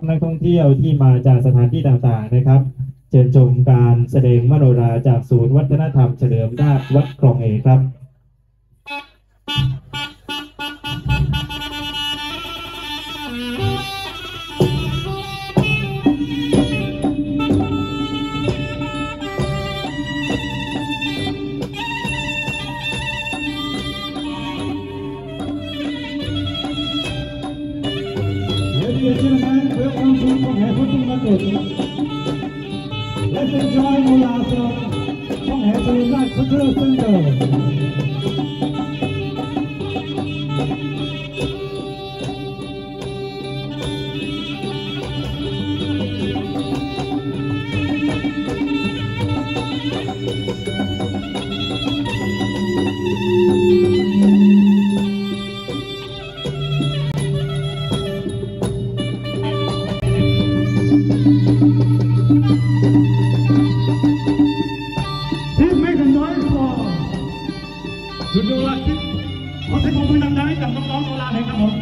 นักท่องเที่ยวที่มาจากสถานที่ต่างๆนะครับเชิญชมการแสดงมโนราจากศูนย์วัฒนธรรมเฉลิมราชวัดคลองเอกครับ Let's enjoy Mola from Honghe Cultural Center. Please make a noise for คุณโนราคิดขอเสียงปรบมือดังๆให้กับน้องๆโนราเลยครับผม